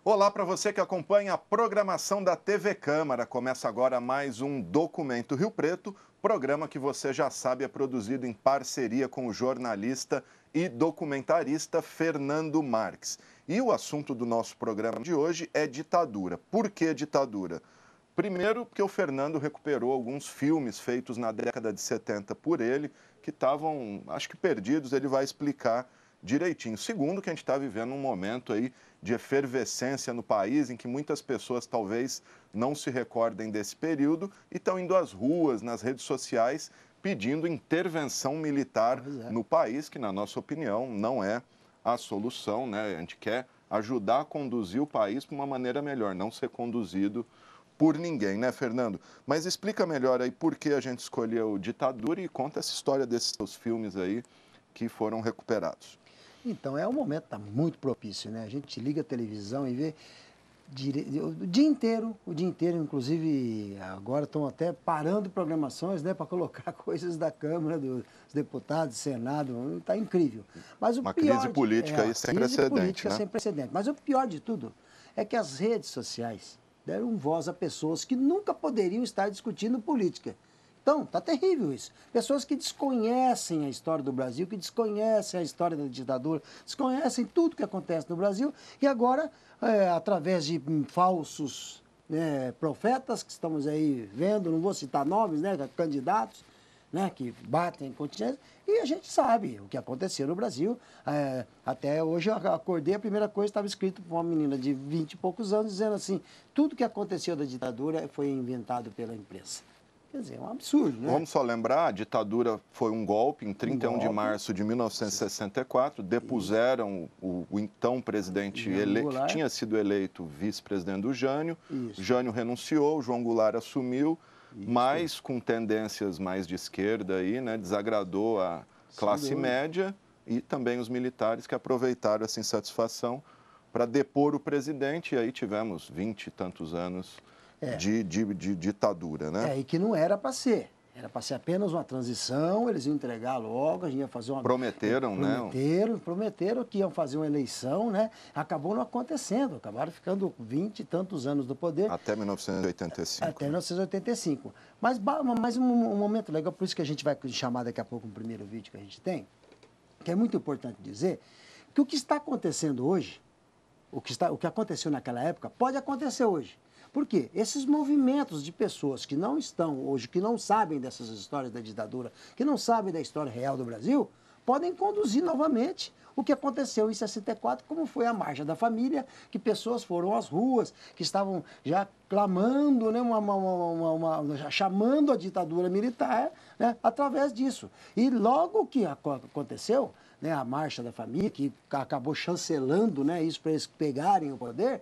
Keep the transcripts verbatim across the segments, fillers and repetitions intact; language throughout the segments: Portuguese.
Olá para você que acompanha a programação da T V Câmara. Começa agora mais um Documento Rio Preto, programa que você já sabe é produzido em parceria com o jornalista e documentarista Fernando Marques. E o assunto do nosso programa de hoje é ditadura. Por que ditadura? Primeiro, porque o Fernando recuperou alguns filmes feitos na década de setenta por ele, que estavam, acho que perdidos, ele vai explicar direitinho. Segundo, que a gente está vivendo um momento aí de efervescência no país, em que muitas pessoas talvez não se recordem desse período e estão indo às ruas, nas redes sociais, pedindo intervenção militar Pois é. no país, que, na nossa opinião, não é a solução, né? A gente quer ajudar a conduzir o país para uma maneira melhor, não ser conduzido por ninguém, né, Fernando? Mas explica melhor aí por que a gente escolheu ditadura e conta essa história desses seus filmes aí que foram recuperados. Então, é um momento que está muito propício, né? A gente liga a televisão e vê dire... o dia inteiro, o dia inteiro, inclusive, agora estão até parando programações, né, para colocar coisas da Câmara, dos Deputados, Senado, está incrível. Mas o Uma pior crise de- política é, aí uma sem crise precedente, política né? sem precedente. Mas o pior de tudo é que as redes sociais deram voz a pessoas que nunca poderiam estar discutindo política. Então, está terrível isso. Pessoas que desconhecem a história do Brasil, que desconhecem a história da ditadura, desconhecem tudo que acontece no Brasil e agora, é, através de hum, falsos, né, profetas que estamos aí vendo, não vou citar nomes, né, candidatos, né, que batem em continência, e a gente sabe o que aconteceu no Brasil. É, até hoje eu acordei, a primeira coisa estava escrito por uma menina de vinte e poucos anos, dizendo assim, tudo que aconteceu da ditadura foi inventado pela imprensa. Quer dizer, é um absurdo, né? Vamos só lembrar, a ditadura foi um golpe em trinta e um de golpe. março de mil novecentos e sessenta e quatro, depuseram o, o então presidente Jânio ele... que Goulart. tinha sido eleito vice-presidente do Jânio. Isso. Jânio renunciou, João Goulart assumiu, Isso. mas com tendências mais de esquerda aí, né, desagradou a classe dúvida. média e também os militares que aproveitaram essa insatisfação para depor o presidente, e aí tivemos vinte e tantos anos É. de, de, de ditadura, né? É, e que não era para ser. Era para ser apenas uma transição, eles iam entregar logo, a gente ia fazer uma... Prometeram, né? Prometeram, prometeram que iam fazer uma eleição, né? Acabou não acontecendo, acabaram ficando vinte e tantos anos no poder. Até mil novecentos e oitenta e cinco. Até mil novecentos e oitenta e cinco. Mas, ba- mas um, um momento legal, por isso que a gente vai chamar daqui a pouco um primeiro vídeo que a gente tem, que é muito importante dizer que o que está acontecendo hoje, o que, está, o que aconteceu naquela época, pode acontecer hoje. Por quê? Esses movimentos de pessoas que não estão hoje, que não sabem dessas histórias da ditadura, que não sabem da história real do Brasil, podem conduzir novamente o que aconteceu em sessenta e quatro, como foi a Marcha da Família, que pessoas foram às ruas, que estavam já clamando, né, uma, uma, uma, uma, uma, chamando a ditadura militar, né, através disso. E logo que aconteceu, né, a Marcha da Família, que acabou chancelando, né, isso para eles pegarem o poder,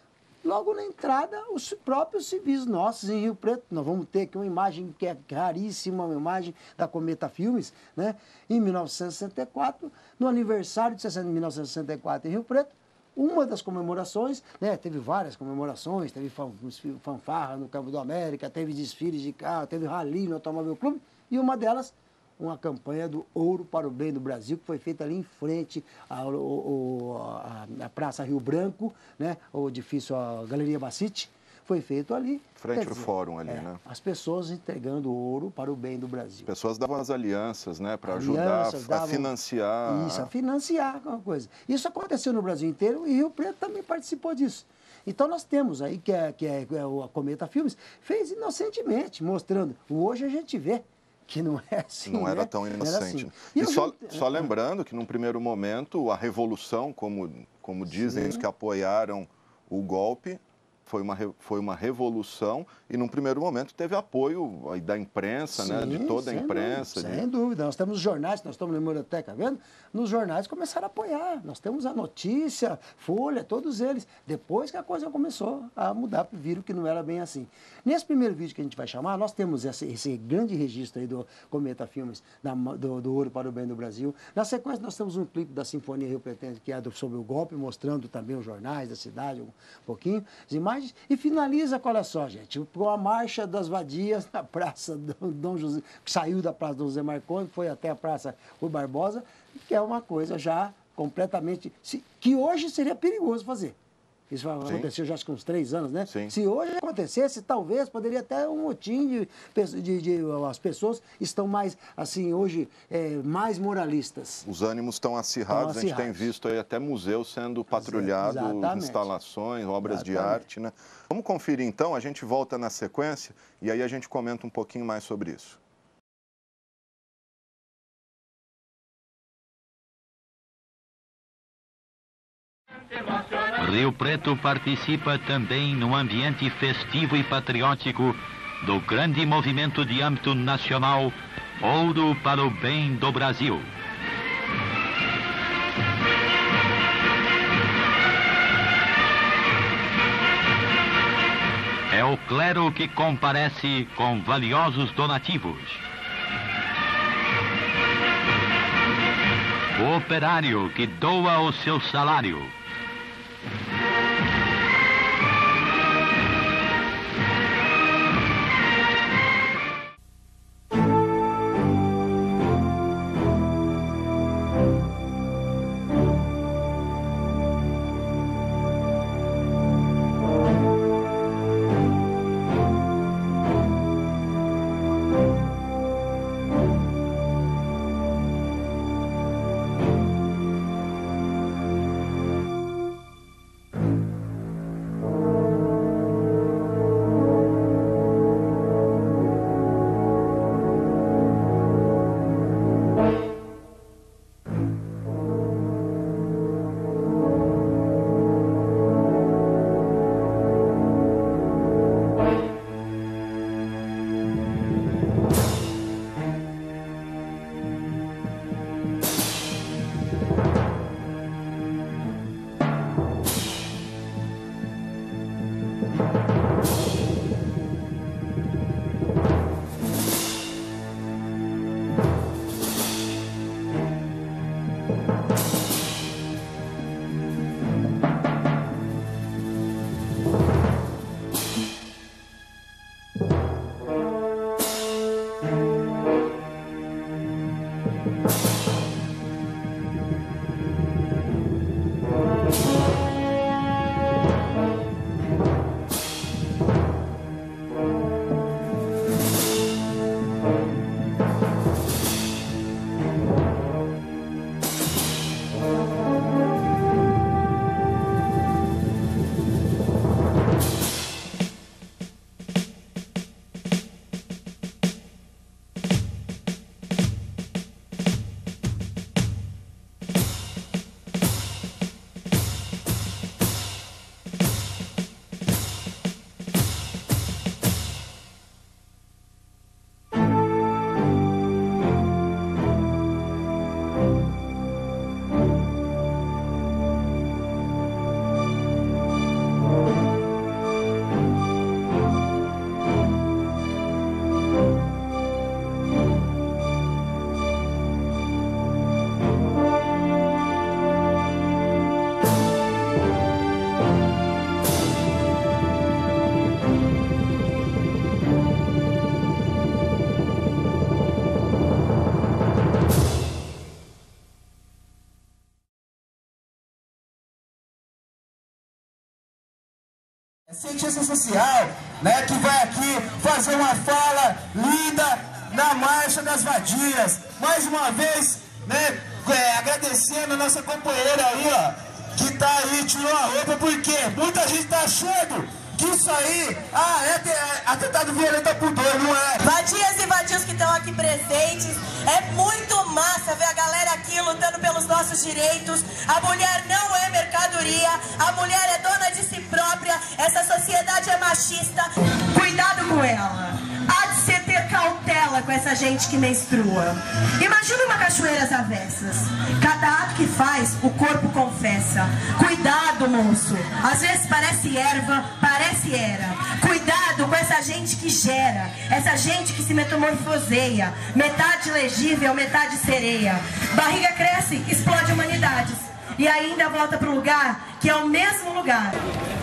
logo na entrada, os próprios civis nossos em Rio Preto, nós vamos ter aqui uma imagem que é raríssima, uma imagem da Cometa Filmes, né? Em mil novecentos e sessenta e quatro, no aniversário de mil novecentos e sessenta e quatro em Rio Preto, uma das comemorações, né? Teve várias comemorações, teve fanfarra no Campo do América, teve desfiles de carro, teve rally no Automóvel Clube, e uma delas, uma campanha do Ouro para o Bem do Brasil, que foi feita ali em frente à, à, à Praça Rio Branco, né, o edifício, a Galeria Bacite, foi feito ali. Frente Quer ao dizer, fórum ali, é, né? as pessoas entregando ouro para o bem do Brasil. As pessoas davam as alianças, né, para ajudar Alianças, a davam- financiar. Isso, a financiar alguma coisa. Isso aconteceu no Brasil inteiro e Rio Preto também participou disso. Então nós temos aí, que é, que é, é a Cometa Filmes, fez inocentemente, mostrando. Hoje a gente vê que não é assim, Não era né? tão Não inocente. era assim. E, eu só, vi- só lembrando que, num primeiro momento, a revolução, como, como dizem Sim. os que apoiaram o golpe, foi uma, re- foi uma revolução e, num primeiro momento, teve apoio aí da imprensa, né, de Sim, toda a sem imprensa. Dúvida, de- sem dúvida. Nós temos jornais, nós estamos na biblioteca vendo, nos jornais começaram a apoiar. Nós temos a Notícia, Folha, todos eles. Depois que a coisa começou a mudar, viram que não era bem assim. Nesse primeiro vídeo que a gente vai chamar, nós temos esse, esse grande registro aí do Cometa Filmes, da, do, do Ouro para o Bem do Brasil. Na sequência, nós temos um clipe da Sinfonia Rio Pretense, que é do, sobre o golpe, mostrando também os jornais da cidade, um pouquinho, as imagens. E finaliza com, olha só, gente, com a Marcha das Vadias na Praça Dom José, que saiu da Praça Dom José Marconi, foi até a Praça Rui Barbosa, que é uma coisa já completamente, que hoje seria perigoso fazer. Isso aconteceu já acho que uns três anos, né? Sim. Se hoje acontecesse, talvez poderia até um motim de, de, de as pessoas estão mais, assim, hoje, é, mais moralistas. Os ânimos estão acirrados, estão a gente tem acirrados. visto aí até museus sendo patrulhados, Exatamente. instalações, obras Exatamente. de arte, né? Vamos conferir então, a gente volta na sequência e aí a gente comenta um pouquinho mais sobre isso. Rio Preto participa também no ambiente festivo e patriótico do grande movimento de âmbito nacional Ouro para o Bem do Brasil. É o clero que comparece com valiosos donativos. O operário que doa o seu salário. É cientista social, né, que vai aqui fazer uma fala linda na Marcha das Vadias. Mais uma vez, né, é, agradecendo a nossa companheira aí, ó, que tá aí, tirou a roupa, porque muita gente tá achando que isso aí, ah, é, é atentado violento ao pudor, não é? Vadias e vadios que estão aqui presentes, é muito massa ver a galera aqui lutando pelos nossos direitos. A mulher não é mercadoria, a mulher é dona de si própria, essa sociedade é machista. Cuidado com ela, há de se ter cautela com essa gente que menstrua. Imagina uma cachoeira às avessas, cada ato que faz, o corpo confessa. Cuidado, moço, às vezes parece erva, parece era. Cuidado com essa gente que gera, essa gente que se metamorfoseia, metade legível, metade sereia. Barriga cresce, explode humanidades, e ainda volta para o lugar que é o mesmo lugar.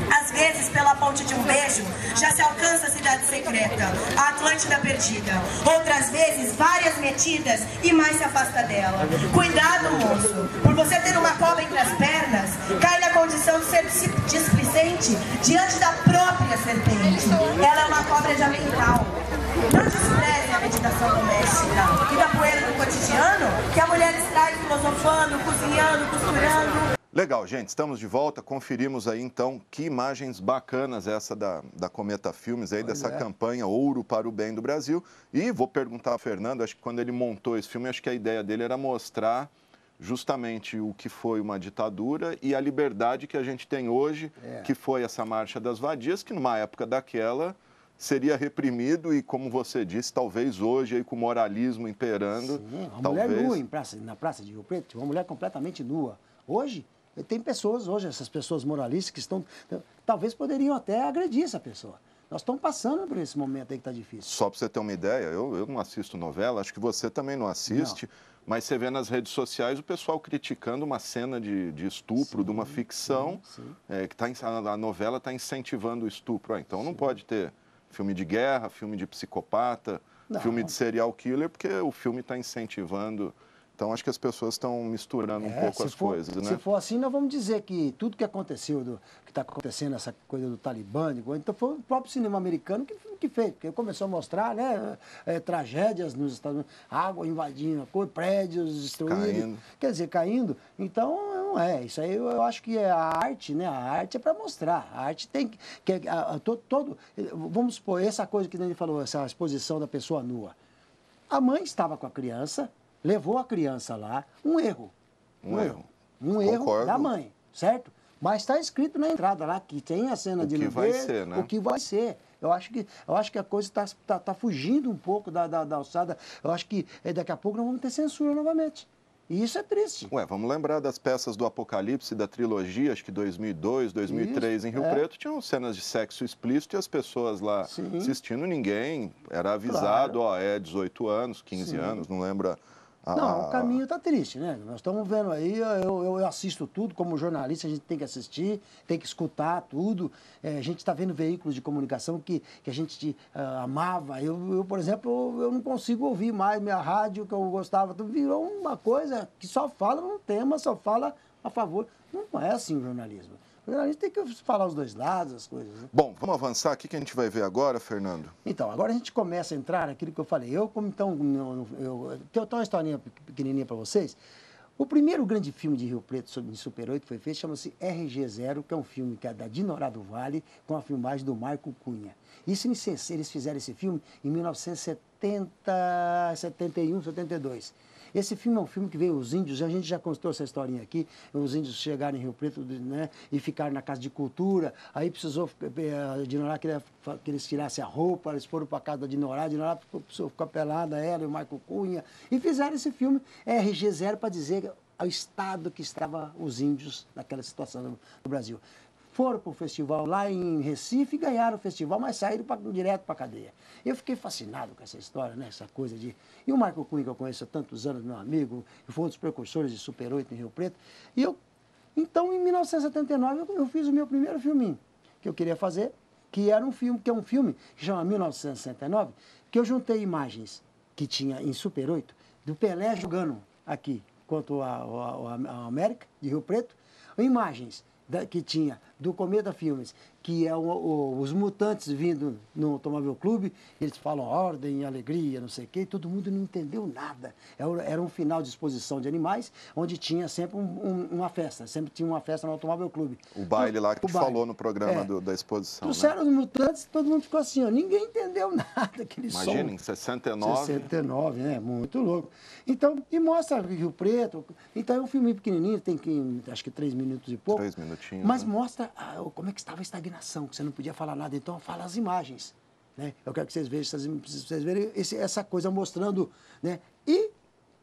Às vezes, pela ponte de um beijo, já se alcança a cidade secreta, a Atlântida perdida. Outras vezes, várias metidas e mais se afasta dela. Cuidado, moço, por você ter uma cobra entre as pernas, cai na condição de ser displicente diante da própria serpente. Ela é uma cobra de avental. Não despreze a meditação doméstica e da poeira do cotidiano que a mulher extrai filosofando, cozinhando, costurando. Legal, gente, estamos de volta, conferimos aí então que imagens bacanas essa da, da Cometa Filmes aí, pois dessa é. campanha Ouro para o Bem do Brasil. E vou perguntar ao Fernando, acho que quando ele montou esse filme, acho que a ideia dele era mostrar justamente o que foi uma ditadura e a liberdade que a gente tem hoje, é. que foi essa Marcha das Vadias, que numa época daquela seria reprimido e, como você disse, talvez hoje aí com o moralismo imperando... Sim, uma talvez... mulher nua em praça, na Praça de Rio Preto, uma mulher completamente nua. Hoje... Tem pessoas hoje, essas pessoas moralistas que estão... Talvez poderiam até agredir essa pessoa. Nós estamos passando por esse momento aí que está difícil. Só para você ter uma ideia, eu, eu não assisto novela, acho que você também não assiste, não. Mas você vê nas redes sociais o pessoal criticando uma cena de, de estupro, sim, de uma ficção, sim, sim. É, que tá, a novela está incentivando o estupro. Ah, então sim. não pode ter filme de guerra, filme de psicopata, não. filme de serial killer, porque o filme está incentivando... Então, acho que as pessoas estão misturando é, um pouco as for, coisas, né? Se for assim, nós vamos dizer que tudo que aconteceu, do, que está acontecendo, essa coisa do Talibã, então foi o próprio cinema americano que, que fez, porque começou a mostrar, né, é, tragédias nos Estados Unidos, água invadindo, prédios destruídos, caindo. Quer dizer, caindo. Então, não é. Isso aí eu, eu acho que é a arte, né? A arte é para mostrar. A arte tem que... que a, a, todo, todo, vamos supor, essa coisa que ele falou, essa exposição da pessoa nua. A mãe estava com a criança... Levou a criança lá, um erro. Um, um erro. Um erro da mãe, certo? Mas está escrito na entrada lá que tem a cena o de que vai nudez, ser, né? o que vai ser. Eu acho que, eu acho que a coisa está tá, tá fugindo um pouco da, da, da alçada. Eu acho que daqui a pouco nós vamos ter censura novamente. E isso é triste. Ué, vamos lembrar das peças do Apocalipse, da trilogia, acho que dois mil e dois, dois mil e três isso, em Rio é. Preto, tinham cenas de sexo explícito e as pessoas lá Sim. assistindo, ninguém era avisado, claro. ó, é dezoito anos, quinze Sim. anos, não lembra... Não, o caminho está triste, né? Nós estamos vendo aí, eu, eu, eu assisto tudo, como jornalista a gente tem que assistir, tem que escutar tudo. É, a gente está vendo veículos de comunicação que, que a gente uh, amava. Eu, eu, por exemplo, eu não consigo ouvir mais minha rádio que eu gostava. Virou uma coisa que só fala num tema, só fala a favor. Não é assim o jornalismo. O jornalista tem que falar os dois lados, as coisas. Né? Bom, vamos avançar aqui, que a gente vai ver agora, Fernando. Então, agora a gente começa a entrar naquilo que eu falei. Eu, como então, eu, eu tenho uma historinha pequenininha para vocês. O primeiro grande filme de Rio Preto sobre Super oito foi feito, chama-se R G zero, que é um filme que é da Dinorá do Vale, com a filmagem do Marco Cunha. Isso, eles fizeram esse filme em mil novecentos e setenta, setenta e um, setenta e dois. Esse filme é um filme que veio os índios, a gente já contou essa historinha aqui, os índios chegaram em Rio Preto, né, e ficaram na Casa de Cultura, aí precisou, a Dinorá queria que eles tirassem a roupa, eles foram para a casa da Dinorá, a Dinorá ficou, ficou pelada, ela e o Marco Cunha, e fizeram esse filme R G zero para dizer ao estado que estava os índios naquela situação no, no Brasil. Foram para o festival lá em Recife, ganharam o festival, mas saíram pra, direto para a cadeia. Eu fiquei fascinado com essa história, né? Essa coisa de... E o Marco Cunha, que eu conheço há tantos anos, meu amigo, foi um dos precursores de Super oito em Rio Preto. E eu, então, em mil novecentos e setenta e nove, eu, eu fiz o meu primeiro filminho que eu queria fazer, que era um filme, que é um filme que chama mil novecentos e sessenta e nove, que eu juntei imagens que tinha em Super oito, do Pelé jogando aqui contra a, a, a América, de Rio Preto, imagens da, que tinha do Cometa Filmes, que é o, o, os mutantes vindo no Automóvel Clube, eles falam ordem, alegria, não sei o quê, e todo mundo não entendeu nada. Era, era um final de exposição de animais, onde tinha sempre um, um, uma festa, sempre tinha uma festa no Automóvel Clube. O baile lá que o tu baile. falou no programa é. do, da exposição. Trouxeram, né, os mutantes, todo mundo ficou assim, ó, ninguém entendeu nada. Aquele Imagina, som. em sessenta e nove. sessenta e nove, né? Muito louco. Então, e mostra Rio Preto. Então é um filme pequenininho, tem que, acho que três minutos e pouco. Três minutinhos. Mas né? mostra ah, como é que estava a estagnação, que você não podia falar nada. Então, fala as imagens. Né? Eu quero que vocês vejam, vocês verem esse, essa coisa mostrando. Né? E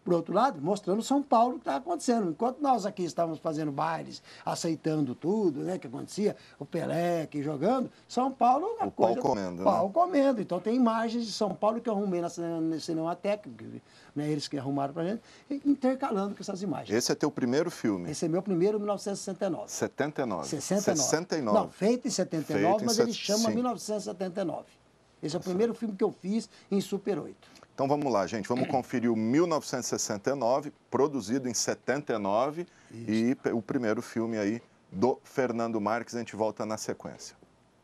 Por outro lado, mostrando São Paulo o que está acontecendo. Enquanto nós aqui estávamos fazendo bailes, aceitando tudo, né, que acontecia, o Pelé aqui jogando, São Paulo... A o coisa, pau comendo. Pau né? comendo. Então tem imagens de São Paulo que eu arrumei na Cinemateca, né, eles que arrumaram pra gente, intercalando com essas imagens. Esse é teu primeiro filme? Esse é meu primeiro, mil novecentos e sessenta e nove. setenta e nove. sessenta e nove. sessenta e nove. Não, feito em setenta e nove, feito mas em ele set... chama Sim. mil novecentos e setenta e nove. Esse é o primeiro filme que eu fiz em Super oito. Então vamos lá, gente. Vamos conferir o mil novecentos e sessenta e nove, produzido em setenta e nove, Isso. e o primeiro filme aí do Fernando Marques. A gente volta na sequência.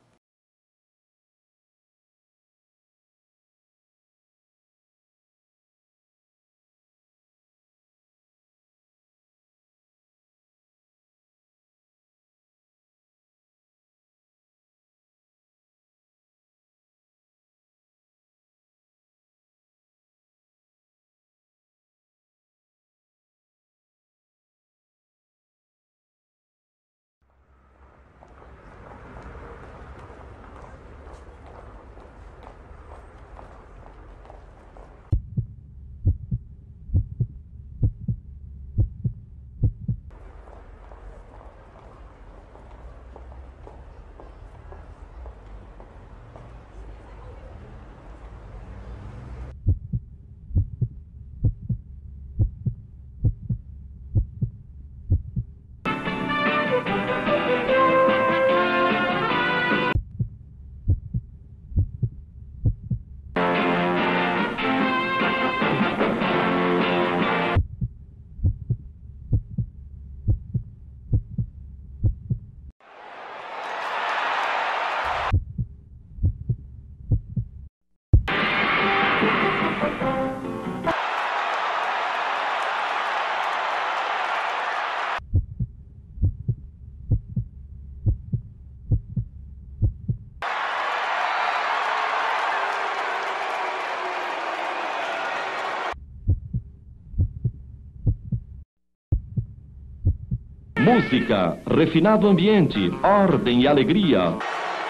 Música, refinado ambiente, ordem e alegria.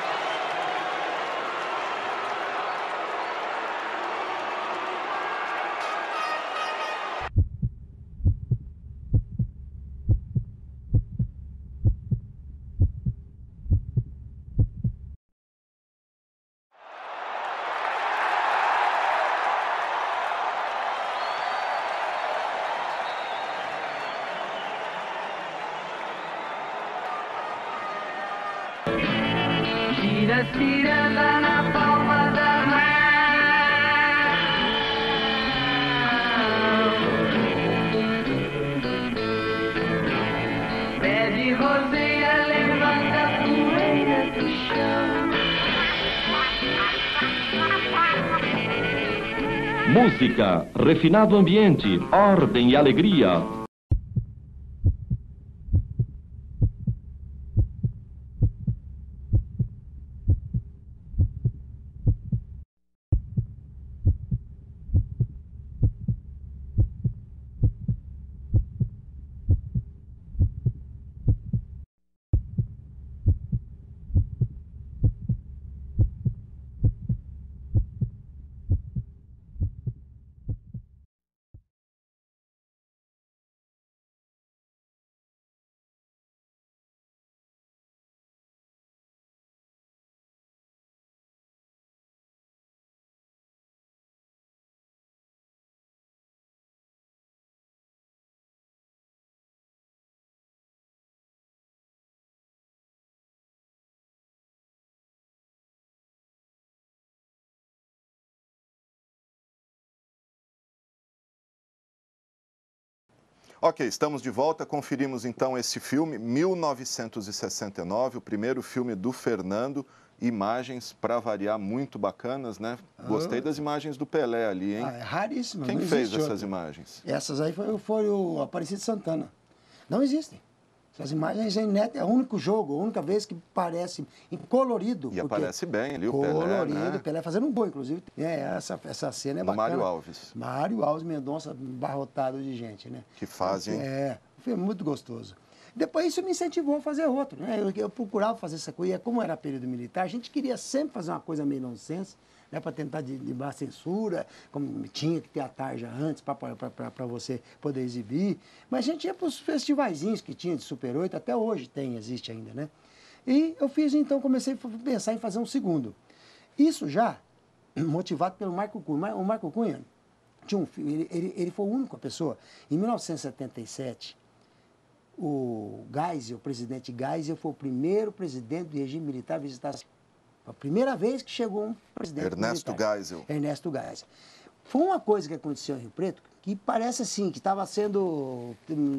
Tira, tira lá na palma da mão. Bebe, rodeia, levanta a poeira do chão. Música, refinado ambiente, ordem e alegria. Ok, estamos de volta. Conferimos então esse filme, mil novecentos e sessenta e nove, o primeiro filme do Fernando. Imagens, para variar, muito bacanas, né? Gostei das imagens do Pelé ali, hein? Ah, é raríssimo. Quem fez essas imagens? Essas aí foi, foi o Aparecido Santana. Não existem. Essas imagens é inéditas, é o único jogo, a única vez que parece em colorido. E aparece bem ali o colorido, Pelé, Colorido, né? Pelé fazendo um gol, inclusive. É, essa, essa cena é no bacana. Mário Alves. Mário Alves Mendonça, barrotado de gente, né? Que fazem. É, foi muito gostoso. Depois isso me incentivou a fazer outro, né? Eu, eu procurava fazer essa coisa, e como era período militar, a gente queria sempre fazer uma coisa meio nonsense, né, para tentar derrubar a censura, como tinha que ter a tarja antes para você poder exibir. Mas a gente ia para os festivaizinhos que tinha de Super oito, até hoje tem, existe ainda, né? E eu fiz, então, comecei a pensar em fazer um segundo. Isso já motivado pelo Marco Cunha. O Marco Cunha tinha um filho, ele, ele, ele foi a única pessoa. Em mil novecentos e setenta e sete, o Geisel, o presidente Geisel, foi o primeiro presidente do regime militar a visitar. A primeira vez que chegou um presidente Ernesto militar. Geisel. Ernesto Geisel. Foi uma coisa que aconteceu em Rio Preto que parece assim, que estava sendo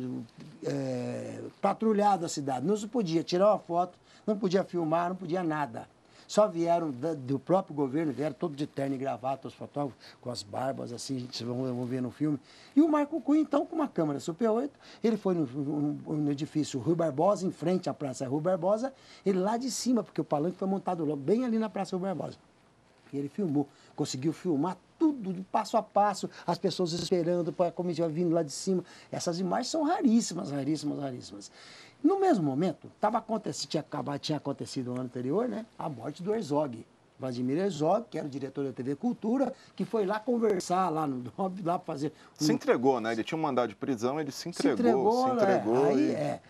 é, patrulhado a cidade. Não se podia tirar uma foto, não podia filmar, não podia nada. Só vieram da, do próprio governo, vieram todos de terno e gravata, os fotógrafos com as barbas, assim, vocês vão, vão ver no filme. E o Marco Cunha, então, com uma câmera Super oito, ele foi no, no, no edifício Rui Barbosa, em frente à Praça Rui Barbosa, ele lá de cima, porque o palanque foi montado logo, bem ali na Praça Rui Barbosa. E ele filmou, conseguiu filmar tudo, de passo a passo, as pessoas esperando para a comitiva vindo lá de cima. Essas imagens são raríssimas, raríssimas, raríssimas. No mesmo momento, tava acontecendo, tinha, acabado, tinha acontecido no ano anterior, né, a morte do Herzog. Vladimir Herzog, que era o diretor da T V Cultura, que foi lá conversar, lá no lá fazer... Um... Se entregou, né? Ele tinha um mandado de prisão, ele se entregou, se entregou. Se entregou é, aí, e... é.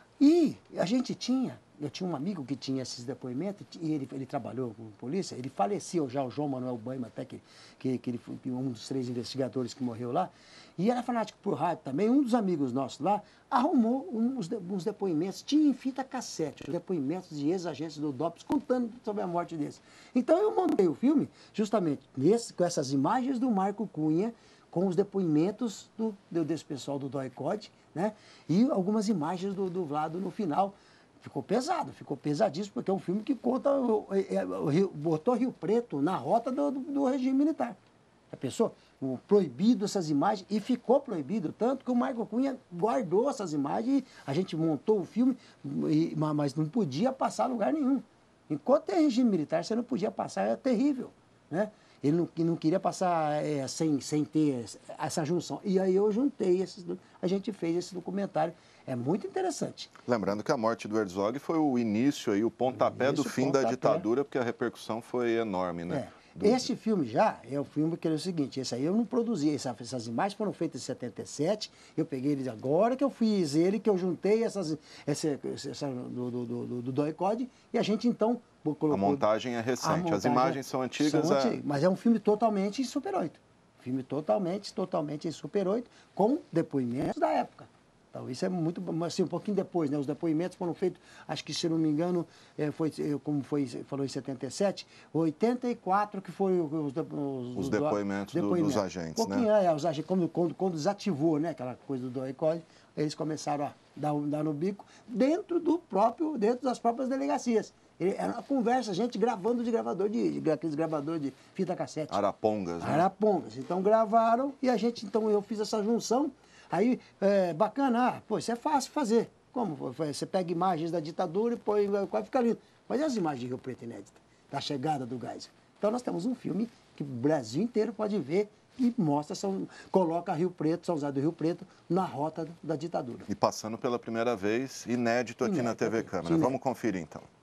E a gente tinha, eu tinha um amigo que tinha esses depoimentos, e ele, ele trabalhou com polícia, ele faleceu já, o João Manuel Baima, até que, que, que ele foi um dos três investigadores que morreu lá, e era fanático por rádio também. Um dos amigos nossos lá arrumou uns, uns depoimentos, tinha em fita cassete, os depoimentos de ex-agentes do DOPS contando sobre a morte desse. Então eu montei o filme justamente nesse, com essas imagens do Marco Cunha, com os depoimentos do, desse pessoal do DOI-CODE, né? E algumas imagens do, do Vlado no final. Ficou pesado, ficou pesadíssimo, porque é um filme que conta, é, é, botou Rio Preto na rota do, do, do regime militar. A pessoa, o, proibido essas imagens, e ficou proibido, tanto que o Marco Cunha guardou essas imagens, e a gente montou o filme, e, mas não podia passar a lugar nenhum. Enquanto é regime militar, você não podia passar, é terrível, né? Ele não, não queria passar é, sem, sem ter essa junção. E aí eu juntei, esses, a gente fez esse documentário. É muito interessante. Lembrando que a morte do Herzog foi o início, aí, o pontapé Início, do fim pontapé. da ditadura, porque a repercussão foi enorme, né? É. Do... Esse filme já é o filme que é o seguinte, esse aí eu não produzi, essa, essas imagens foram feitas em setenta e sete, eu peguei ele agora que eu fiz ele, que eu juntei essas, essa, essa do, do, do, do DOI-CODE, e a gente então... Colocou, a montagem é recente, montagem as imagens são antigas. São a... antigas, mas é um filme totalmente em Super oito. Filme totalmente, totalmente em Super oito, com depoimentos da época. Então, isso é muito, assim, um pouquinho depois, né? Os depoimentos foram feitos, acho que, se não me engano, é, foi, como foi, falou em setenta e sete, oitenta e quatro que foi os, os, os, os depoimentos, do, depoimentos dos agentes, um pouquinho, né? É, os agentes, quando, quando, quando desativou, né, aquela coisa do DOI-CODE, eles começaram a dar, dar no bico dentro do próprio, dentro das próprias delegacias. Era uma conversa, gente gravando de gravador de, de aqueles gravadores de fita cassete. Arapongas, né? Arapongas. Então gravaram e a gente, então eu fiz essa junção. Aí, é, bacana, ah, pô, isso é fácil fazer. Como? Você pega imagens da ditadura e põe, vai ficar lindo. Mas e as imagens de Rio Preto inédita? Da chegada do Geisel? Então nós temos um filme que o Brasil inteiro pode ver e mostra, São, coloca Rio Preto, São José do Rio Preto, na rota da ditadura. E passando pela primeira vez, inédito aqui inédito, na T V Câmara. Inédito. Vamos conferir então.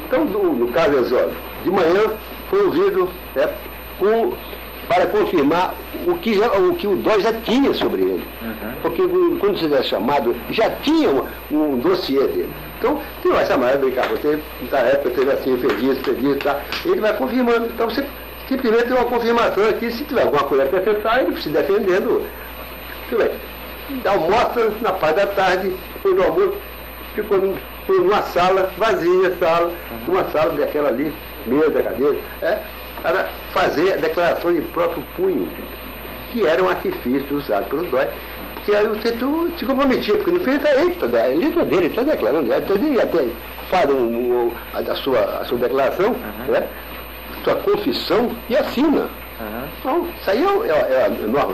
Então, no, no caso do Exódio, de manhã foi ouvido né, com, para confirmar o que, já, o que o Dói já tinha sobre ele. Uhum. Porque quando você é chamado, já tinha um, um dossiê dele. Então, você vai chamar, brincar, você, na época, teve assim, fez isso, fez isso, tá? Ele vai confirmando. Então, você simplesmente tem uma confirmação aqui, se tiver alguma coisa a acrescentar, ele se defendendo. Almoça na parte da tarde, depois do almoço, ficou numa sala, vazia sala, uhum. uma sala daquela ali, mesa, cadeira, é, para fazer a declaração de próprio punho, que era um artifício usado pelo Dói, que aí o Teto se comprometia, porque no fim ele está é letra dele, ele está declarando, ele até faz um, um, a, a, sua, a sua declaração, uhum. né, sua confissão e assina. Uhum. Então, isso aí é, é, é a norma.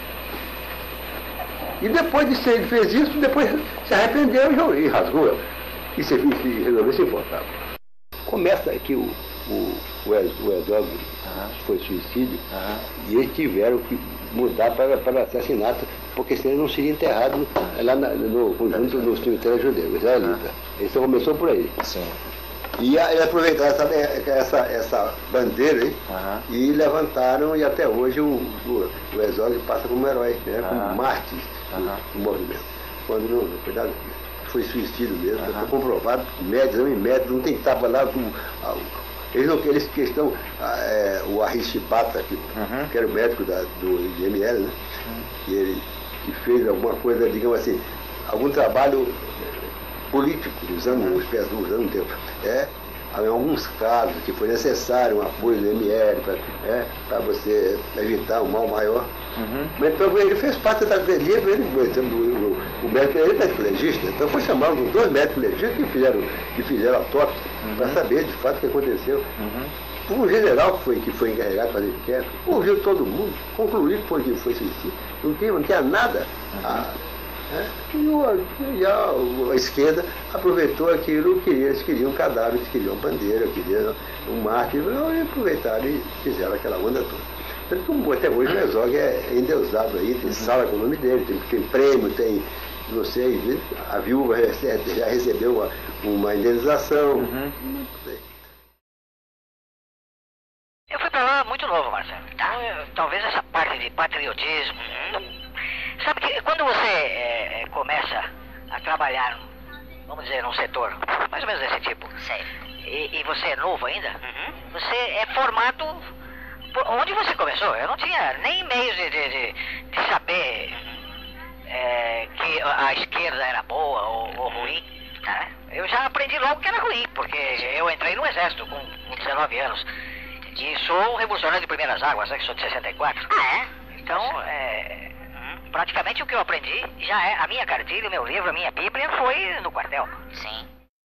E depois de ser, ele fez isso, depois se arrependeu e rasgou. E se, se resolveu se importar. Começa aqui o, o, o Exódio, uhum. foi suicídio, uhum. e eles tiveram que mudar para, para assassinato, porque senão ele não seria enterrado lá na, no conjunto no cemitério judeu, israelita. Uhum. Isso começou por aí. Sim. E eles aproveitaram essa, essa, essa bandeira aí, uhum. e levantaram, e até hoje o, o, o Exódio passa como herói, né, uhum. como mártir uhum. do, do movimento. Quando não, cuidado, foi suicídio mesmo, uhum. foi comprovado, médicos, não médicos, não tem tapa lá com. Eles não eles que estão, é, o Arishibata, que, uhum. que era o médico da, do I M L, né, uhum. e ele que fez alguma coisa, digamos assim, algum trabalho político, usando os pés usando o tempo. É, em alguns casos que foi necessário um apoio do M L para é, você evitar um mal maior. Uhum. Mas então ele fez parte da livro, ele, por exemplo, o, o médico, ele é médico legista, então foi chamado os dois médicos legistas que fizeram, que fizeram autópsia uhum. para saber de fato o que aconteceu. Uhum. O general que foi, que foi encarregado de fazer inquérito, ouviu todo mundo, concluiu que foi, que foi suicídio, não tinha, não tinha nada. Uhum. A, É, e, o, e a, a esquerda aproveitou aquilo que eles queriam um cadáver, eles queriam uma bandeira, queriam um marco, e aproveitaram e fizeram aquela onda toda. Então, até hoje o Exódio é endeusado aí, tem sala com o nome dele, tem, tem prêmio, tem, não sei, a viúva já recebeu uma, uma indenização. Uhum. Não sei. Eu fui pra lá muito novo, Marcelo. Tá? Eu, talvez essa parte de patriotismo. Não... Sabe que quando você é, começa a trabalhar, vamos dizer, num setor mais ou menos desse tipo, e, e você é novo ainda, uhum. você é formado por onde você começou. Eu não tinha nem meios de, de, de, de saber é, que a esquerda era boa ou, ou ruim. Tá? Eu já aprendi logo que era ruim, porque eu entrei no exército com, com dezenove anos. E sou um revolucionário de primeiras águas, né, que sou de sessenta e quatro. Ah, é? Então, é... praticamente o que eu aprendi já é a minha cartilha, o meu livro, a minha bíblia foi no quartel. Sim.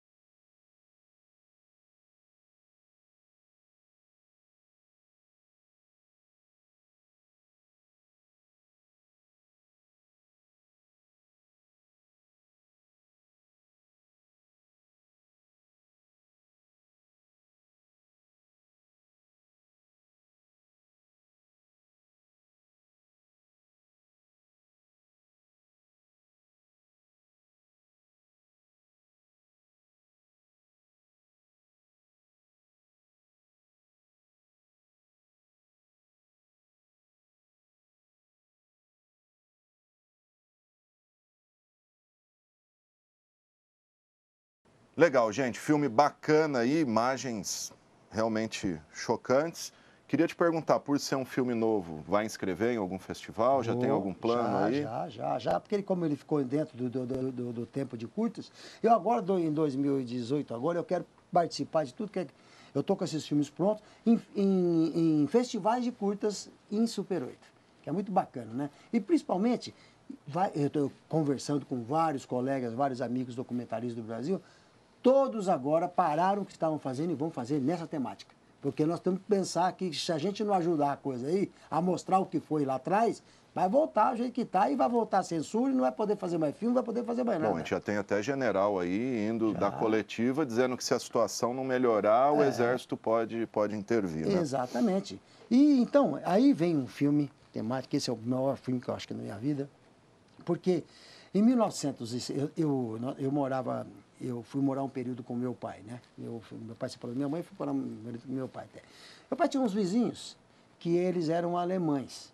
Legal, gente. Filme bacana aí, imagens realmente chocantes. Queria te perguntar, por ser um filme novo, vai inscrever em algum festival? Já oh, tem algum plano já, aí? Já, já, já. Porque ele, como ele ficou dentro do, do, do, do tempo de curtas, eu agora, em dois mil e dezoito, agora eu quero participar de tudo que é... Eu estou com esses filmes prontos em, em, em festivais de curtas em Super oito, que é muito bacana, né? E principalmente, vai, eu estou conversando com vários colegas, vários amigos documentaristas do Brasil, todos agora pararam o que estavam fazendo e vão fazer nessa temática. Porque nós temos que pensar que se a gente não ajudar a coisa aí, a mostrar o que foi lá atrás, vai voltar do jeito que está e vai voltar a censura e não vai poder fazer mais filme, não vai poder fazer mais nada. Bom, a gente já tem até general aí indo já. Da coletiva dizendo que se a situação não melhorar, o é. Exército pode, pode intervir, né? Exatamente. E então, aí vem um filme temático, esse é o maior filme que eu acho que na minha vida, porque em mil e novecentos, eu, eu, eu morava... eu fui morar um período com meu pai, né? Eu, meu pai separou da minha mãe e fui morar um período com meu pai até. Meu pai tinha uns vizinhos que eles eram alemães,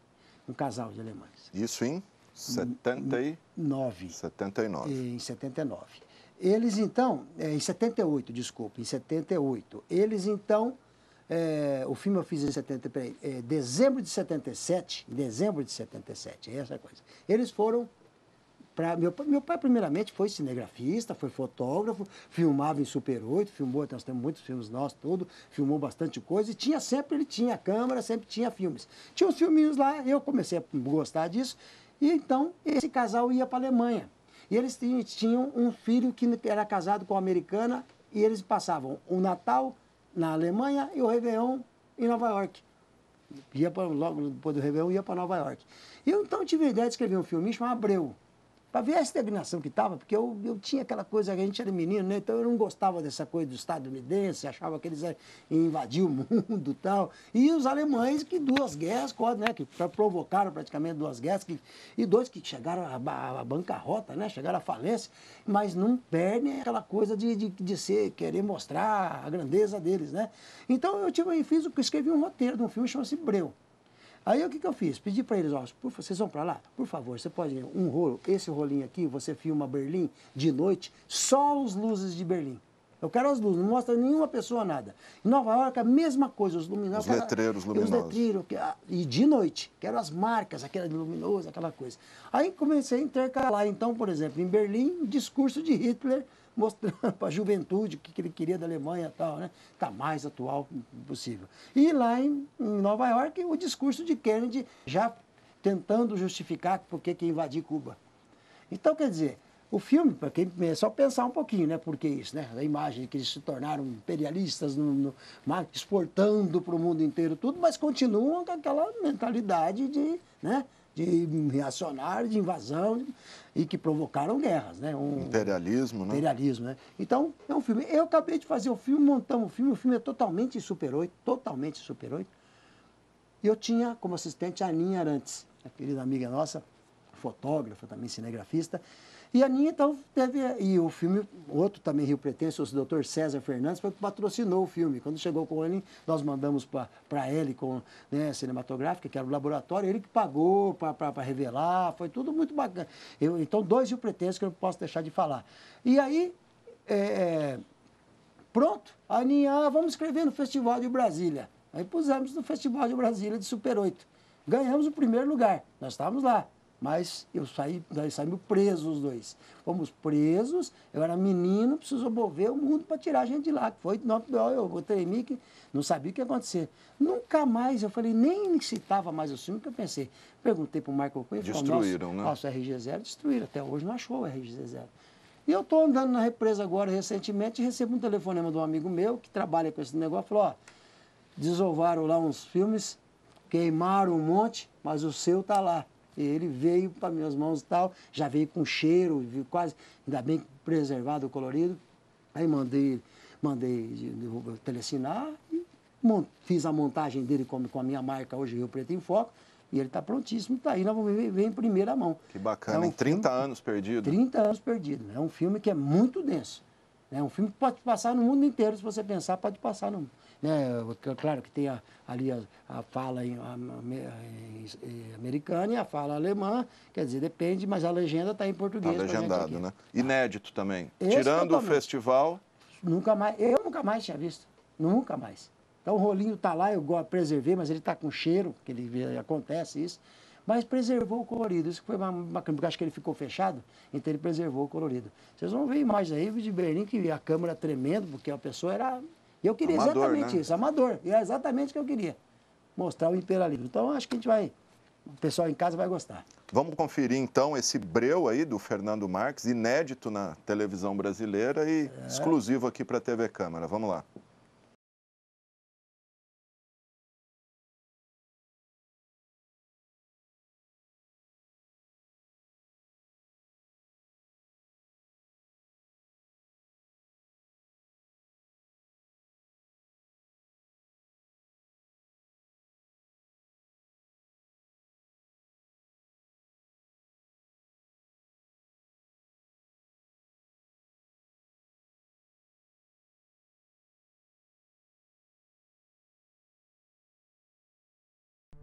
um casal de alemães. Isso em setenta e nove. setenta e nove. Em setenta e nove. Eles, então, é, em setenta e oito, desculpa, em setenta e oito. Eles, então, é, o filme eu fiz em setenta, peraí, é, dezembro de setenta e sete, em dezembro de setenta e sete, essa coisa. Eles foram para... Meu, meu pai, primeiramente, foi cinegrafista, foi fotógrafo, filmava em Super oito, filmou, nós temos muitos filmes nossos, tudo, filmou bastante coisa, e tinha sempre, ele tinha câmera, sempre tinha filmes. Tinha uns filminhos lá, eu comecei a gostar disso, e então esse casal ia para a Alemanha. E eles tinham um filho que era casado com uma americana e eles passavam o Natal na Alemanha e o Réveillon em Nova York. Ia pra, logo depois do Réveillon, ia para Nova York. E eu então tive a ideia de escrever um filme chamado Abreu, para ver a estagnação que estava, porque eu, eu tinha aquela coisa, a gente era menino, né? Então eu não gostava dessa coisa do estadunidense, achava que eles iam invadir o mundo e tal. E os alemães, que duas guerras, né? Que provocaram praticamente duas guerras, que, e dois que chegaram à, à bancarrota, né? Chegaram à falência, mas não perdem aquela coisa de, de, de ser, querer mostrar a grandeza deles, né? Então eu tive, fiz, escrevi um roteiro de um filme chamado Breu. Aí o que, que eu fiz? Pedi para eles, ó, por, vocês vão para lá? Por favor, você pode ir um rolo, esse rolinho aqui, você filma Berlim de noite, só as luzes de Berlim. Eu quero as luzes, não mostra nenhuma pessoa nada. Em Nova York, a mesma coisa, os luminosos. Os letreiros luminosos. Os letreiros, e de noite, quero as marcas, aquela luminosa, aquela coisa. Aí comecei a intercalar, então, por exemplo, em Berlim, o discurso de Hitler, mostrando para a juventude o que, que ele queria da Alemanha e tal, né? Está mais atual possível. E lá em, em Nova York, o discurso de Kennedy já tentando justificar por que invadir Cuba. Então, quer dizer, o filme, para quem é só pensar um pouquinho, né? Por que isso, né? A imagem que eles se tornaram imperialistas, no, no, exportando para o mundo inteiro tudo, mas continuam com aquela mentalidade de, né? de reacionário, de invasão, e que provocaram guerras, né? Um imperialismo, né? Imperialismo, né? Então, é um filme. Eu acabei de fazer o filme, montamos o filme, o filme é totalmente Super oito, totalmente Super oito. E eu tinha como assistente a Aninha Arantes, a querida amiga nossa, fotógrafa, também cinegrafista. E a Aninha, então, teve... E o filme, outro também rio-pretense, o doutor César Fernandes, foi que patrocinou o filme. Quando chegou com ele, nós mandamos para ele, com né, cinematográfica, que era o laboratório, ele que pagou para revelar, foi tudo muito bacana. Eu, então, dois rio-pretenses que eu não posso deixar de falar. E aí, é, pronto, a Aninha, ah, vamos escrever no Festival de Brasília. Aí pusemos no Festival de Brasília de Super oito. Ganhamos o primeiro lugar, nós estávamos lá. Mas eu saí, nós saímos presos os dois. Fomos presos, eu era menino, precisou mover o mundo para tirar a gente de lá. Foi, não, eu, eu tremi, que não sabia o que ia acontecer. Nunca mais, eu falei, nem citava mais o filme, que eu pensei. Perguntei para o Michael Quinn, destruíram, né? Nosso R G zero, destruíram. Até hoje não achou o R G zero. E eu estou andando na represa agora, recentemente, e recebo um telefonema de um amigo meu, que trabalha com esse negócio, falou, ó, desovaram lá uns filmes, queimaram um monte, mas o seu está lá. Ele veio para minhas mãos e tal, já veio com cheiro, veio quase, ainda bem preservado, colorido. Aí mandei, mandei de, de, de telecinar e mont, fiz a montagem dele com, com a minha marca hoje, Rio Preto em Foco, e ele está prontíssimo, está aí, nós vamos ver, ver em primeira mão. Que bacana, é um em trinta filme, anos perdido. trinta anos perdido. É um filme que é muito denso. É um filme que pode passar no mundo inteiro, se você pensar, pode passar no mundo. Né? Claro que tem a, ali a, a fala em, a, a, em americana e a fala alemã, quer dizer, depende, mas a legenda está em português. Está legendado, né? Inédito também. Esse Tirando totalmente. O festival... Nunca mais, eu nunca mais tinha visto, nunca mais. Então o rolinho está lá, eu preservei, mas ele está com cheiro, que ele acontece isso, mas preservou o colorido. Isso foi bacana, porque acho que ele ficou fechado, então ele preservou o colorido. Vocês vão ver imagens aí de Berlim, que a câmera tremendo, porque a pessoa era... E eu queria amador, exatamente né? isso, amador. E é exatamente o que eu queria. Mostrar o imperialismo. Então, acho que a gente vai... O pessoal em casa vai gostar. Vamos conferir, então, esse Breu aí do Fernando Marques, inédito na televisão brasileira e é. exclusivo aqui para a T V Câmara. Vamos lá.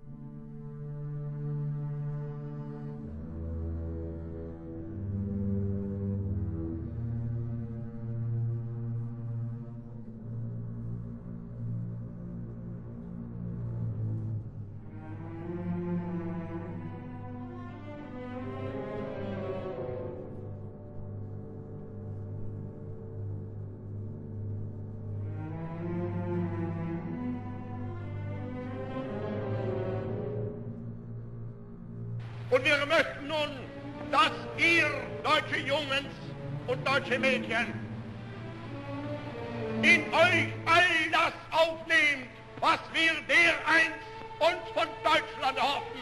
Und wir möchten nun, dass ihr, deutsche Jungs und deutsche Mädchen, in euch all das aufnehmt, was wir dereinst uns von Deutschland hoffen.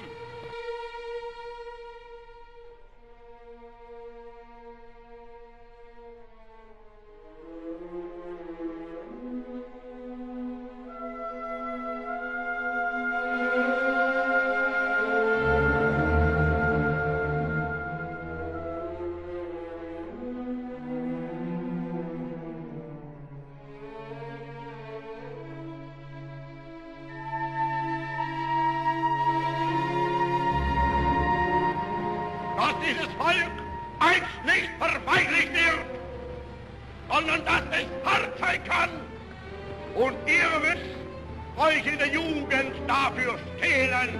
Dieses Volk einst nicht verweichlicht wird, sondern dass es hart sein kann. Und ihr müsst euch in der Jugend dafür stehlen.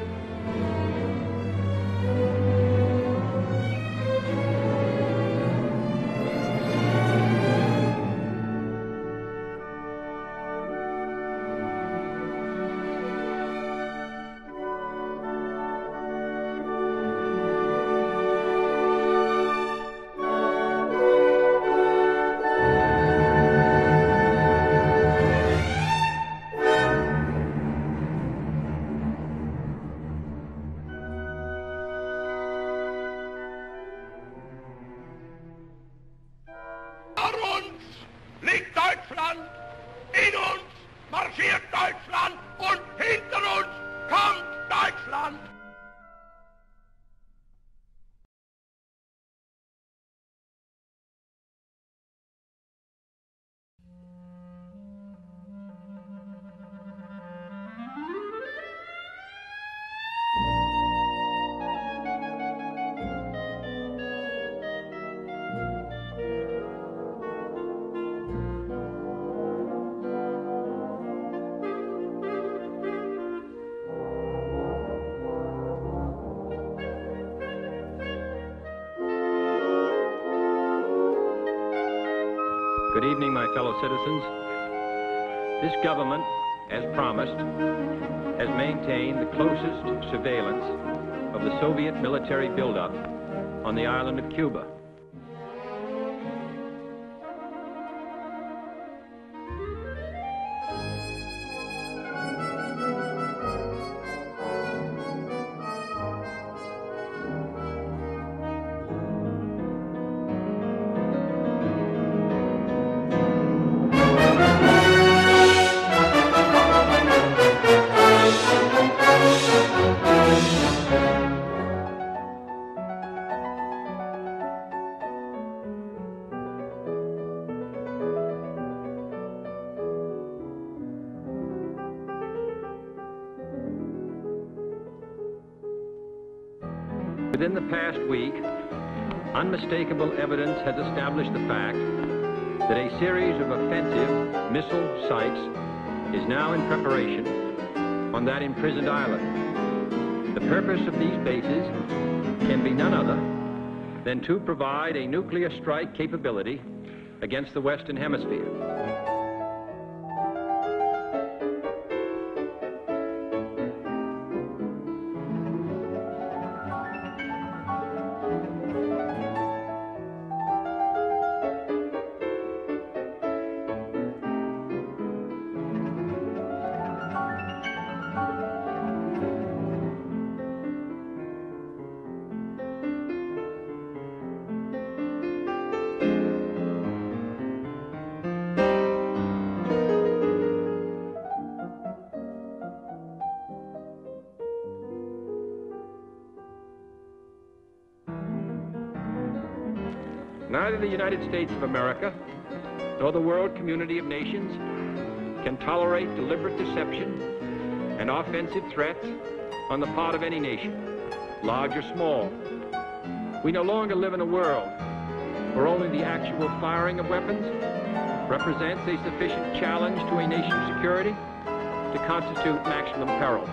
In uns marschiert Deutschland und hinter uns kommt Deutschland. Good evening, my fellow citizens. This government, as promised, has maintained the closest surveillance of the Soviet military buildup on the island of Cuba. Within the past week, unmistakable evidence has established the fact that a series of offensive missile sites is now in preparation on that imprisoned island. The purpose of these bases can be none other than to provide a nuclear strike capability against the Western Hemisphere. Neither the United States of America nor the world community of nations can tolerate deliberate deception and offensive threats on the part of any nation, large or small. We no longer live in a world where only the actual firing of weapons represents a sufficient challenge to a nation's security to constitute maximum peril.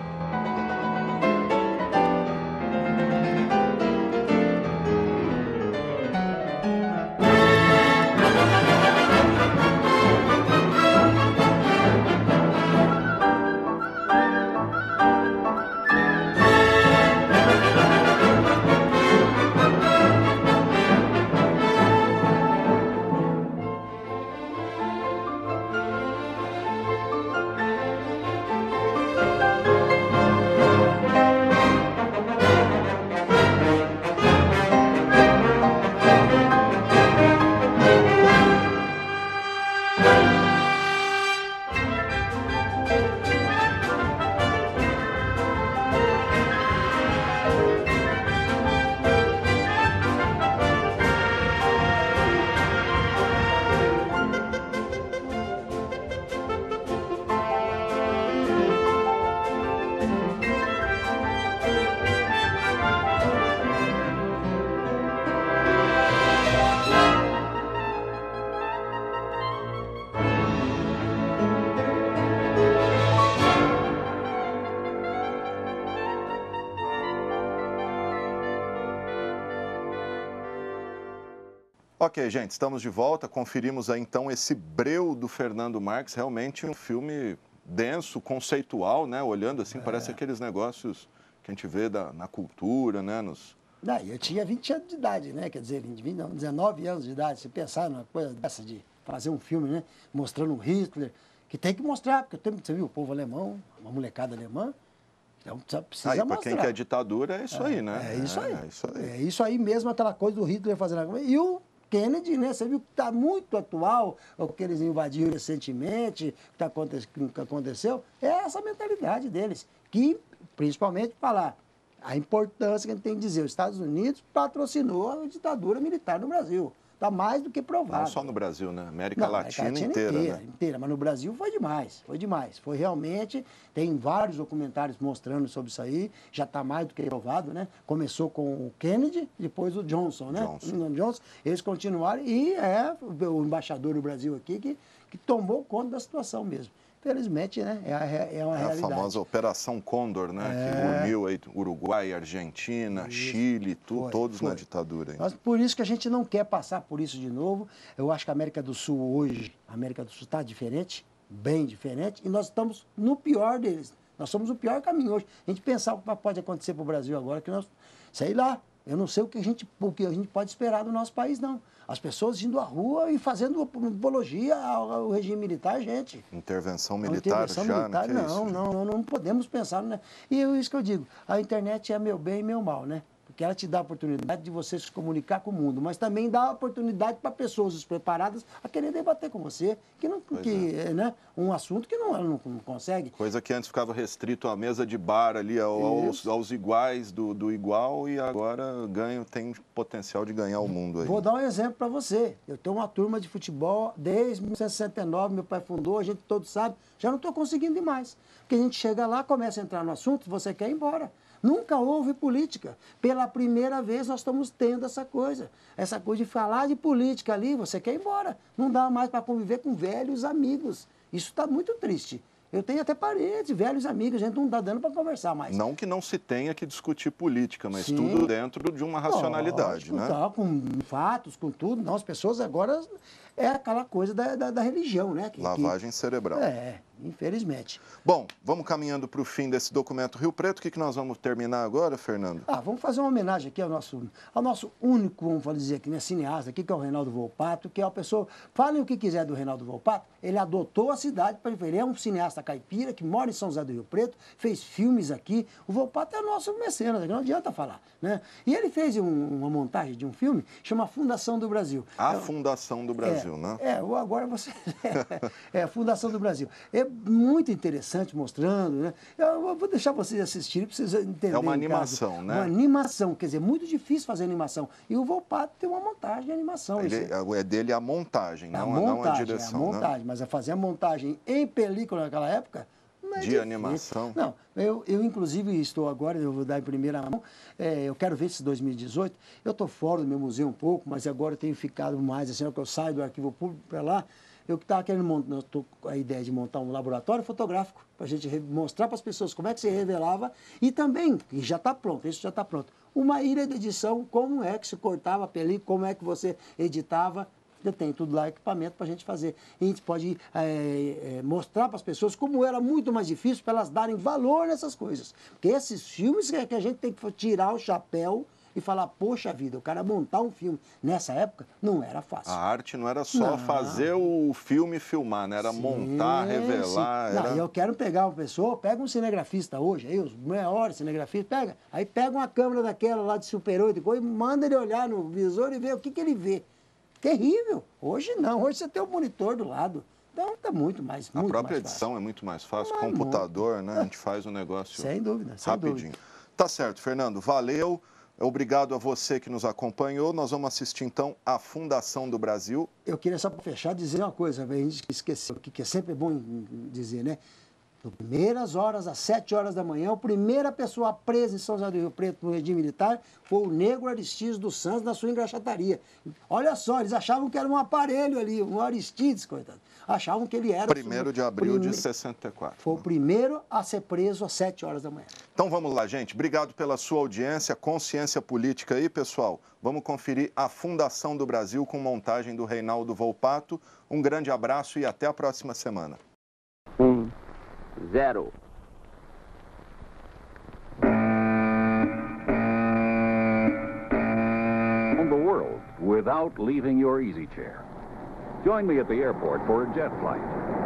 Ok, gente, estamos de volta. Conferimos aí, então, esse Breu do Fernando Marques. Realmente um filme denso, conceitual, né? Olhando assim, é. Parece aqueles negócios que a gente vê da, na cultura, né? Nos... Não, eu tinha vinte anos de idade, né? Quer dizer, vinte, vinte, não, dezenove anos de idade. Se pensar numa coisa dessa de fazer um filme, né? Mostrando um Hitler, que tem que mostrar, porque tem, você viu o povo alemão, uma molecada alemã, então precisa aí, mostrar. Para quem quer ditadura, é isso é, aí, né? É isso, é, aí. é isso aí. É isso aí mesmo, aquela coisa do Hitler fazendo... E o Kennedy, né? Você viu que está muito atual, o que eles invadiram recentemente, o que, tá aconte... que aconteceu, é essa mentalidade deles, que, principalmente, falar a importância que a gente tem que dizer, os Estados Unidos patrocinou a ditadura militar no Brasil. Está mais do que provado. Não só no Brasil, né? América Não, Latina, América Latina inteira, inteira, né? inteira. Mas no Brasil foi demais, foi demais. Foi realmente, tem vários documentários mostrando sobre isso aí, já está mais do que provado, né? Começou com o Kennedy, depois o Johnson, né? Johnson. O Johnson, eles continuaram e é o embaixador do Brasil aqui que, que tomou conta da situação mesmo. Felizmente, né? É, a, é uma é realidade. A famosa Operação Condor, né? É... Que uniu aí Uruguai, Argentina, isso. Chile, tu, foi, todos foi. na ditadura. Mas por isso que a gente não quer passar por isso de novo. Eu acho que a América do Sul hoje, a América do Sul está diferente, bem diferente, e nós estamos no pior deles. Nós somos o pior caminho hoje. A gente pensar o que pode acontecer para o Brasil agora, que nós, sei lá, eu não sei o que a gente, o que a gente pode esperar do nosso país, não. As pessoas indo à rua e fazendo apologia ao, ao regime militar, gente. Intervenção militar intervenção já, militar, não, não, é isso, não, não, não podemos pensar, né? E é isso que eu digo, a internet é meu bem e meu mal, né? Porque ela te dá a oportunidade de você se comunicar com o mundo, mas também dá a oportunidade para pessoas despreparadas a querer debater com você, que não, que, é. né? Um assunto que não, ela não, não consegue. Coisa que antes ficava restrito à mesa de bar ali, aos, aos iguais do, do igual, e agora ganho, tem potencial de ganhar o mundo aí. Vou dar um exemplo para você. Eu tenho uma turma de futebol desde mil novecentos e sessenta e nove, meu pai fundou, a gente todos sabe, já não estou conseguindo ir mais. Porque a gente chega lá, começa a entrar no assunto, você quer ir embora. Nunca houve política. Pela primeira vez nós estamos tendo essa coisa. Essa coisa de falar de política ali, você quer ir embora. Não dá mais para conviver com velhos amigos. Isso está muito triste. Eu tenho até parentes, velhos amigos, a gente não está dando para conversar mais. Não que não se tenha que discutir política, mas Sim. tudo dentro de uma racionalidade, Lógico, né? Tá, com fatos, com tudo. Não, as pessoas agora é aquela coisa da, da, da religião, né? Que, Lavagem que... cerebral. É, infelizmente. Bom, vamos caminhando para o fim desse documento Rio Preto. O que, que nós vamos terminar agora, Fernando? Ah, vamos fazer uma homenagem aqui ao nosso, ao nosso único, vamos dizer aqui, né, cineasta aqui, que é o Reinaldo Volpato, que é uma pessoa... Falem o que quiser do Reinaldo Volpato, ele adotou a cidade para ele. É um cineasta caipira que mora em São José do Rio Preto, fez filmes aqui. O Volpato é nosso mecenas, não adianta falar, né? E ele fez um, uma montagem de um filme, chama Fundação do Brasil. A é, Fundação do Brasil, é, né? É, agora você... é, é a Fundação do Brasil. É muito interessante mostrando, né? Eu vou deixar vocês assistirem para vocês entenderem. É uma animação, né? Uma animação, quer dizer, muito difícil fazer animação. E o Volpato tem uma montagem de animação. Ele, é dele a montagem, a não, montagem, não a direção, é a montagem, né? Mas a fazer a montagem em película naquela época, é de difícil. animação. Não, eu, eu inclusive estou agora, eu vou dar em primeira mão, é, eu quero ver esse dois mil e dezoito, eu estou fora do meu museu um pouco, mas agora eu tenho ficado mais, assim, que eu saio do arquivo público para lá, eu estava querendo montar, estou com a ideia de montar um laboratório fotográfico, para a gente mostrar para as pessoas como é que se revelava, e também, e já está pronto, isso já está pronto, uma ilha de edição, como é que se cortava a película, como é que você editava. Tem tudo lá, equipamento para a gente fazer. E a gente pode é, é, mostrar para as pessoas como era muito mais difícil para elas darem valor nessas coisas. Porque esses filmes é que a gente tem que tirar o chapéu e falar, poxa vida, o cara montar um filme nessa época não era fácil. A arte não era só não. fazer o filme e filmar, né? Era sim, montar, revelar. Sim. Não, era... eu quero pegar uma pessoa, pega um cinegrafista hoje, aí os maiores cinegrafistas, pega, aí pega uma câmera daquela lá de Super oito e manda ele olhar no visor e ver o que, que ele vê. Terrível. Hoje não, hoje você tem o monitor do lado. Então tá muito mais muito A própria mais edição fácil. é muito mais fácil. Mas Computador, muito. né? A gente faz o negócio sem dúvida, sem rapidinho. Dúvida. Tá certo, Fernando. Valeu. Obrigado a você que nos acompanhou. Nós vamos assistir, então, a Fundação do Brasil. Eu queria só para fechar dizer uma coisa, a gente esqueceu, que é sempre bom dizer, né? Nas primeiras horas, às sete horas da manhã, a primeira pessoa presa em São José do Rio Preto no regime militar foi o negro Aristides dos Santos na sua engraxataria. Olha só, eles achavam que era um aparelho ali, um Aristides, coitado. Achavam que ele era... Primeiro de abril prime... de sessenta e quatro. Foi né? o primeiro a ser preso às sete horas da manhã. Então vamos lá, gente. Obrigado pela sua audiência, consciência política aí, pessoal. Vamos conferir a Fundação do Brasil com montagem do Reinaldo Volpato. Um grande abraço e até a próxima semana. Um. Zero. On the world without leaving your easy chair. Join me at the airport for a jet flight.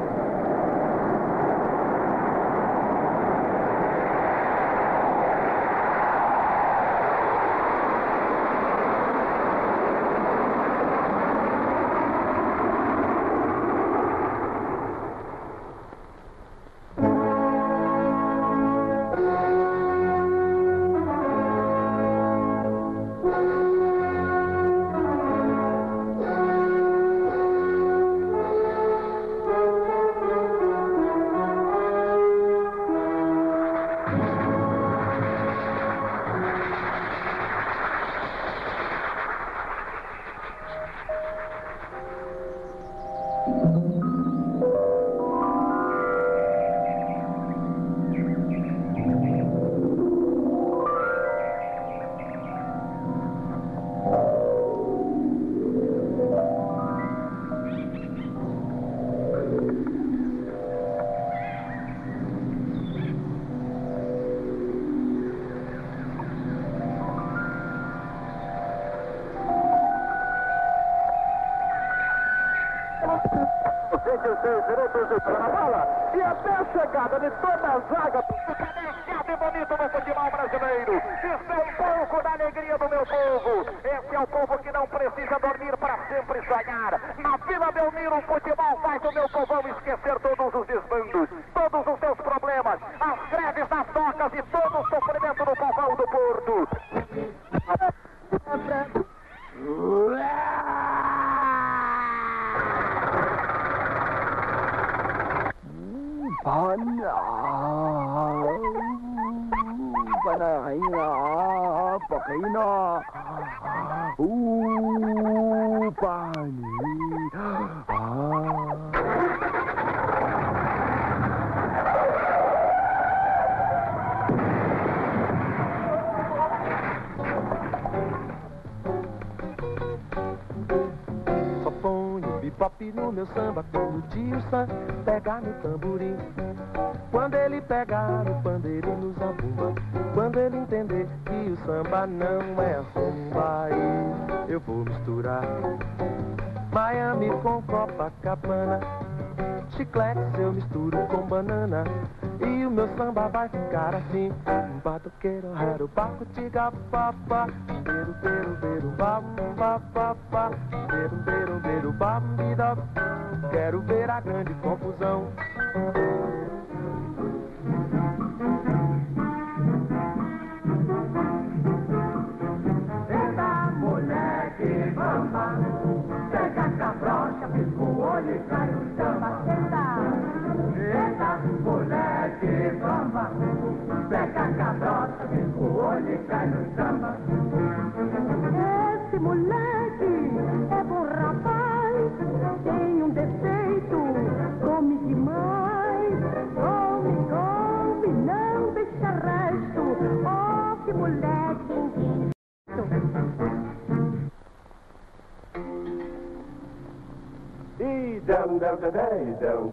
Na bola, e até a chegada de toda a zaga, cadenciado e bonito no futebol brasileiro. Isso é um pouco da alegria do meu povo. Esse é o povo que não precisa dormir para sempre sonhar. Na Vila Belmiro, o futebol faz o meu povão esquecer todos os desbandos, todos os seus problemas, as greves nas docas e todo o sofrimento do povão do Porto. Pana, Panaina, Pakaina, uh, Pani, ah. Só ponho bebop no meu samba quando o tio Sam pegar no tamborim. Quando ele pegar no pandeiro e no zabumba, quando ele entender que o samba não é samba, aí eu vou misturar Miami com Copacabana, chiclete eu misturo com banana, e o meu samba vai ficar assim. Um batuqueiro, raro, baco, tiga, papá, beiro, beiro, beiro, bam, papá, beiro, beiro, beiro, bam, bida. Quero ver a grande confusão. Eita, moleque, bamba, pega a cabrocha, pisca o olho e cai no samba. Eita, eita, moleque. brocha, o olho cai no samba. Esse moleque é bom rapaz, tem um defeito, come demais. Come, come, não deixa resto. Oh, que moleque inquieto. E dão, dão, dão, dão, dão.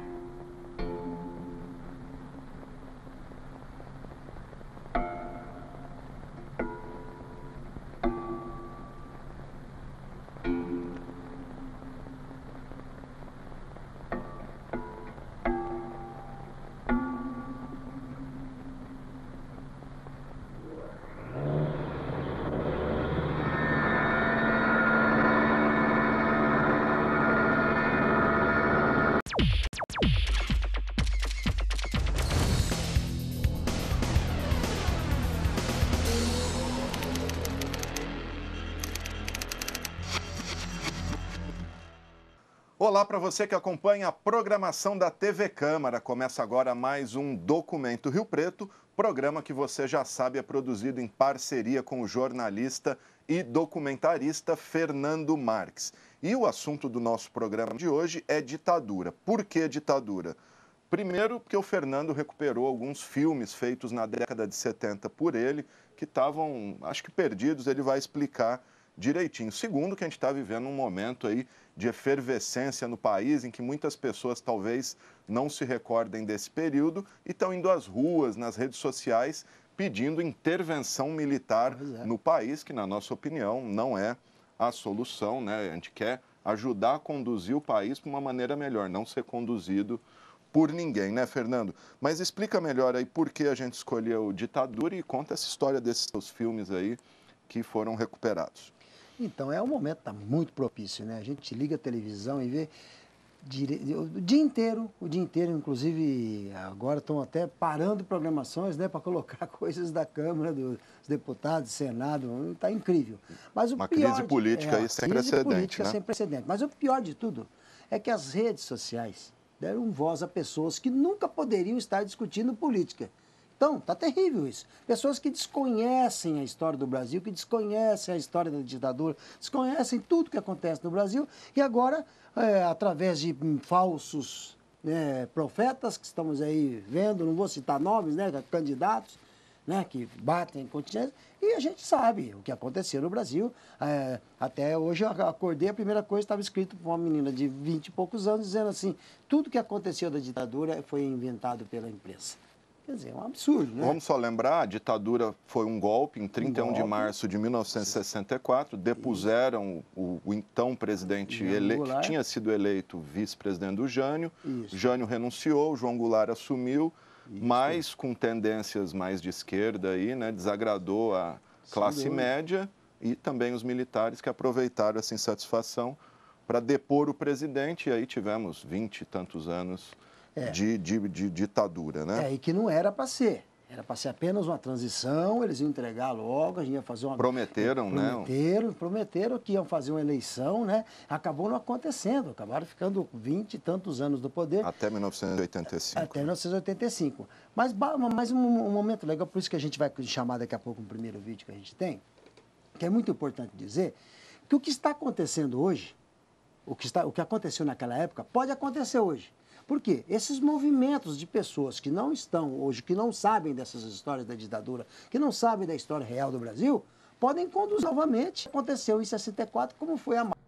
Olá para você que acompanha a programação da T V Câmara. Começa agora mais um Documento Rio Preto, programa que você já sabe é produzido em parceria com o jornalista e documentarista Fernando Marques. E o assunto do nosso programa de hoje é ditadura. Por que ditadura? Primeiro, porque o Fernando recuperou alguns filmes feitos na década de setenta por ele, que estavam, acho que perdidos, ele vai explicar direitinho. Segundo, que a gente está vivendo um momento aí de efervescência no país, em que muitas pessoas talvez não se recordem desse período e estão indo às ruas, nas redes sociais, pedindo intervenção militar é. no país, que, na nossa opinião, não é a solução, né? A gente quer ajudar a conduzir o país para uma maneira melhor, não ser conduzido por ninguém, né, Fernando? Mas explica melhor aí por que a gente escolheu ditadura e conta essa história desses seus filmes aí que foram recuperados. Então, é um momento tá muito propício, né? A gente liga a televisão e vê dire... o dia inteiro, o dia inteiro, inclusive agora estão até parando programações, né, para colocar coisas da Câmara, dos Deputados, Senado, está incrível. Mas o Uma pior crise política é, aí sem crise precedente, política né? sem precedente. Mas o pior de tudo é que as redes sociais deram voz a pessoas que nunca poderiam estar discutindo política. Então, tá terrível isso. Pessoas que desconhecem a história do Brasil, que desconhecem a história da ditadura, desconhecem tudo que acontece no Brasil e agora, é, através de hum, falsos né, profetas que estamos aí vendo, não vou citar nomes, né, candidatos, né, que batem em continência, e a gente sabe o que aconteceu no Brasil. É, até hoje eu acordei, a primeira coisa estava escrito por uma menina de vinte e poucos anos, dizendo assim, tudo que aconteceu da ditadura foi inventado pela imprensa. Quer dizer, é um absurdo, né? Vamos só lembrar, a ditadura foi um golpe em trinta e um um golpe. de março de mil novecentos e sessenta e quatro, depuseram o, o então presidente eleito, que tinha sido eleito vice-presidente do Jânio, Isso. Jânio renunciou, João Goulart assumiu, Isso. mas com tendências mais de esquerda aí, né, desagradou a classe Sim, média e também os militares que aproveitaram essa insatisfação para depor o presidente, e aí tivemos vinte e tantos anos É. De, de, de ditadura, né? É, e que não era para ser. Era para ser apenas uma transição, eles iam entregar logo, a gente ia fazer uma... Prometeram, prometeram né? Prometeram, prometeram que iam fazer uma eleição, né? Acabou não acontecendo, acabaram ficando vinte e tantos anos no poder. Até mil novecentos e oitenta e cinco. Até mil novecentos e oitenta e cinco. Mas, mas um, um momento legal, por isso que a gente vai chamar daqui a pouco um primeiro vídeo que a gente tem, que é muito importante dizer, que o que está acontecendo hoje, o que, está, o que aconteceu naquela época, pode acontecer hoje. Por quê? Esses movimentos de pessoas que não estão hoje, que não sabem dessas histórias da ditadura, que não sabem da história real do Brasil, podem conduzir novamente. Aconteceu em sessenta e quatro, como foi a